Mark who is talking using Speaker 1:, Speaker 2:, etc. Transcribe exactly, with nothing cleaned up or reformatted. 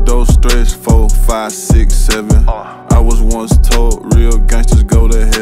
Speaker 1: overdose, stress, four, five, six, seven. I was once told,